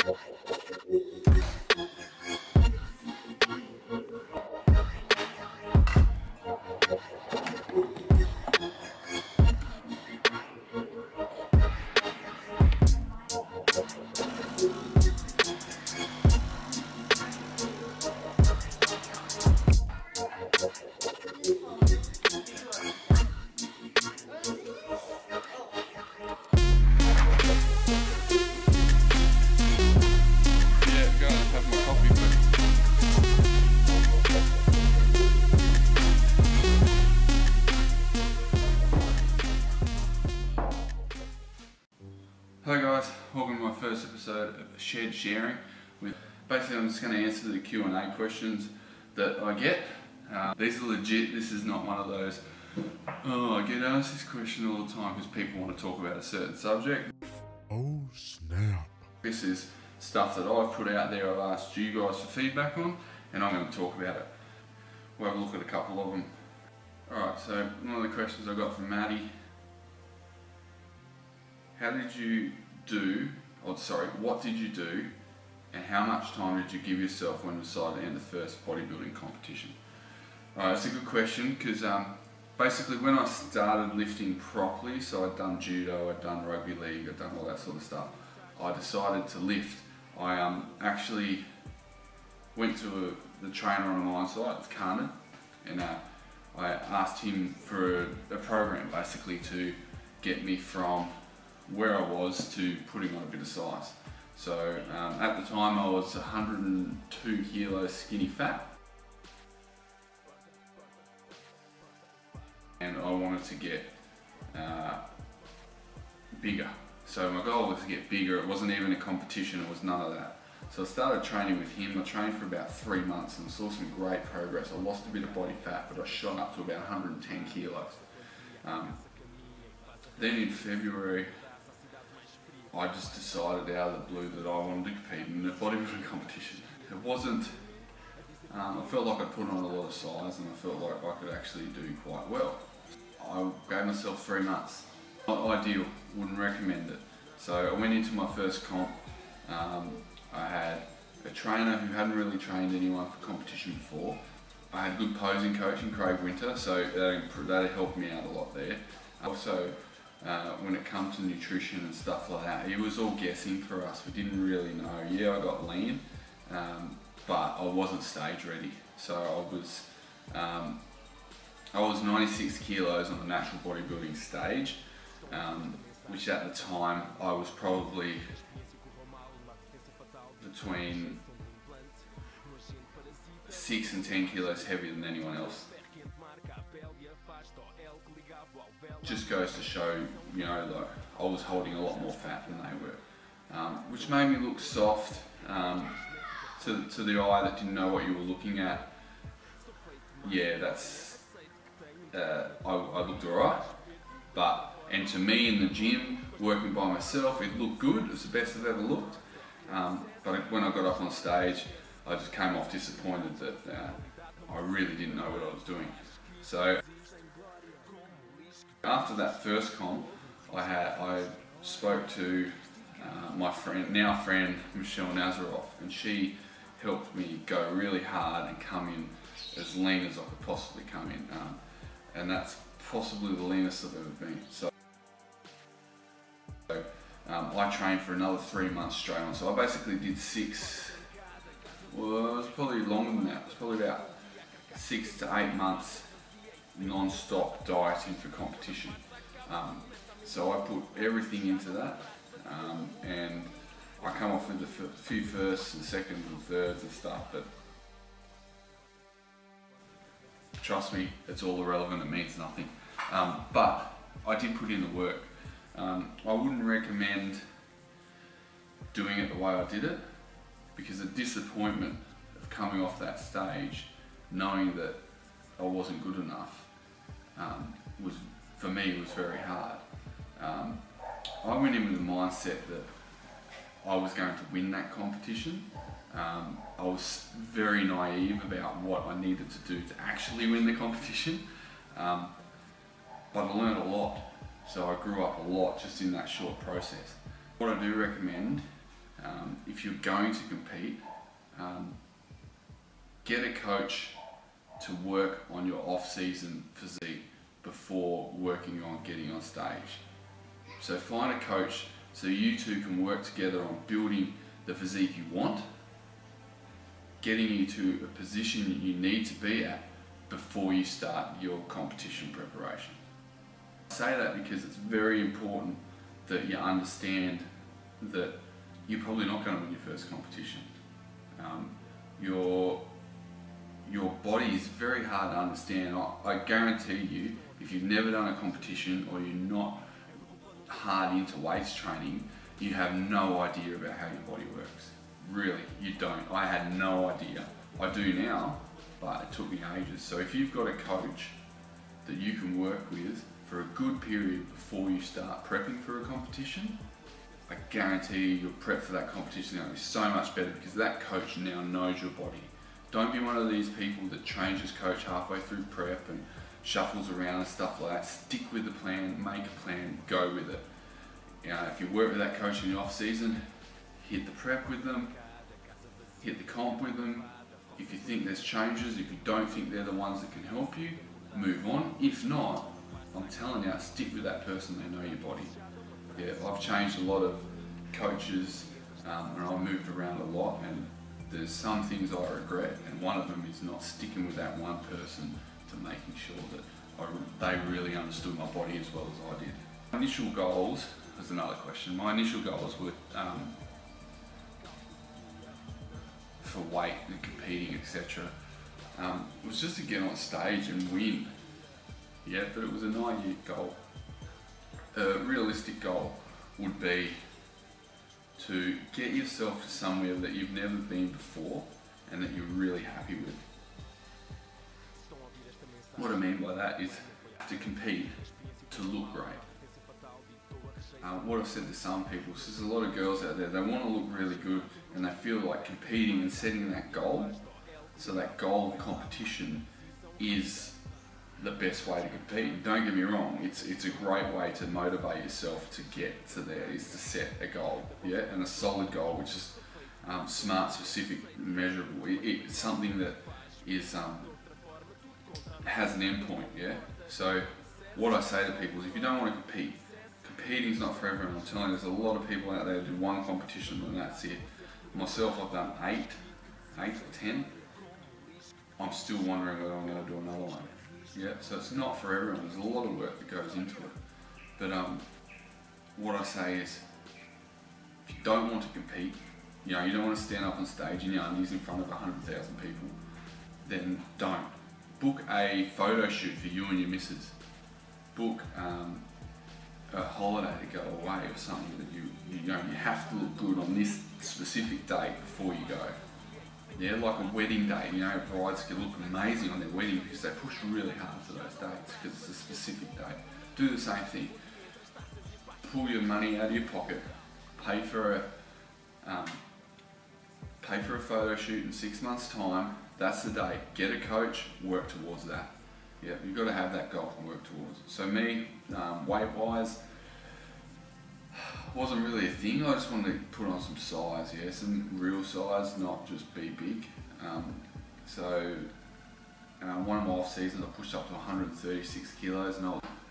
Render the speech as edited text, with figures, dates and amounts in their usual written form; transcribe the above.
Hello guys, welcome to my first episode of Shed Sharing. Basically I'm just going to answer the Q&A questions that I get. These are legit, this is not one of those, oh I get asked this question all the time because people want to talk about a certain subject. Oh snap. This is stuff that I've put out there, I've asked you guys for feedback on, and I'm going to talk about it. We'll have a look at a couple of them. Alright, so one of the questions I got from Maddie. What did you do and how much time did you give yourself when you decided to enter the first bodybuilding competition? That's a good question because basically when I started lifting properly, so I'd done judo, I'd done rugby league, I'd done all that sort of stuff, I decided to lift. I actually went to the trainer on a mine site, it's Carnan, and I asked him for a program basically to get me from where I was to putting on a bit of size. So at the time I was 102 kilos skinny fat, and I wanted to get bigger. So my goal was to get bigger. It wasn't even a competition, it was none of that. So I started training with him. I trained for about 3 months and saw some great progress. I lost a bit of body fat, but I shot up to about 110 kilos. Then in February, I just decided out of the blue that I wanted to compete in a bodybuilding competition. It wasn't, I felt like I put on a lot of size and I felt like I could actually do quite well. I gave myself 3 months. Not ideal, wouldn't recommend it. So I went into my first comp. I had a trainer who hadn't really trained anyone for competition before. I had good posing coach in Craig Winter, so that helped me out a lot there. Also, when it comes to nutrition and stuff like that, it was all guessing for us. We didn't really know. Yeah, I got lean, but I wasn't stage ready. So I was 96 kilos on the natural bodybuilding stage, which at the time I was probably between 6 and 10 kilos heavier than anyone else. Just goes to show, you know, like I was holding a lot more fat than they were, which made me look soft to the eye that didn't know what you were looking at. Yeah, that's I looked alright, and to me in the gym, working by myself, it looked good. It was the best I've ever looked. But when I got up on stage, I just came off disappointed that I really didn't know what I was doing. So after that first comp, I spoke to my friend, now friend, Michelle Nazaroff, and she helped me go really hard and come in as lean as I could possibly come in. And that's possibly the leanest I've ever been. So I trained for another 3 months straight on. So I basically did 6, well, it was probably longer than that. It was probably about 6 to 8 months non-stop dieting for competition. So I put everything into that, and I come off with a few firsts and seconds and thirds and stuff, but trust me, it's all irrelevant, it means nothing. But I did put in the work. I wouldn't recommend doing it the way I did it, because the disappointment of coming off that stage, knowing that I wasn't good enough, was, for me, was very hard. I went in with the mindset that I was going to win that competition. I was very naive about what I needed to do to actually win the competition, but I learned a lot. So I grew up a lot just in that short process. What I do recommend if you're going to compete, get a coach to work on your off-season physique before working on getting on stage. So find a coach so you two can work together on building the physique you want, getting you to a position you need to be at before you start your competition preparation. I say that because it's very important that you understand that you're probably not going to win your first competition. Your body is very hard to understand. I guarantee you, if you've never done a competition or you're not hard into weights training, you have no idea about how your body works. Really, you don't. I had no idea. I do now, but it took me ages. So if you've got a coach that you can work with for a good period before you start prepping for a competition, I guarantee you your prep for that competition is going to be so much better because that coach now knows your body. Don't be one of these people that changes coach halfway through prep and shuffles around and stuff like that. Stick with the plan, make a plan, go with it. If you work with that coach in the off season, hit the prep with them, hit the comp with them. If you think there's changes, if you don't think they're the ones that can help you, move on. If not, I'm telling you, stick with that person, they know your body. Yeah, I've changed a lot of coaches and I've moved around a lot, and there's some things I regret, and one of them is not sticking with that one person to making sure that they really understood my body as well as I did. My initial goals was another question. My initial goals were for weight and competing, etc. It was just to get on stage and win. Yeah, but it was a 9-year goal. A realistic goal would be to get yourself to somewhere that you've never been before and that you're really happy with. What I mean by that is to compete, to look great. What I've said to some people is there's a lot of girls out there, they want to look really good and they feel like competing and setting that goal, so that goal of competition is the best way to compete. Don't get me wrong, it's a great way to motivate yourself to get to there, is to set a goal, yeah, and a solid goal which is smart, specific, measurable. It's something that is has an end point, yeah. So what I say to people is, if you don't want to compete, competing's not for everyone. I'm telling you, there's a lot of people out there who do one competition and that's it. Myself, I've done 8 or 10. I'm still wondering whether I'm going to do another one. Yeah, so it's not for everyone. There's a lot of work that goes into it. But what I say is, if you don't want to compete, you don't want to stand up on stage in your undies in front of 100,000 people, then don't. Book a photo shoot for you and your missus. Book a holiday to go away or something that you have to look good on this specific date before you go. Yeah, like a wedding day, brides can look amazing on their wedding because they push really hard for those dates because it's a specific date. Do the same thing. Pull your money out of your pocket, pay for a photo shoot in 6 months' time. That's the date. Get a coach, work towards that. Yeah, you've got to have that goal and work towards it. So me, weight-wise, wasn't really a thing. I just wanted to put on some size, yeah, some real size, not just be big. One of my off seasons I pushed up to 136 kilos, and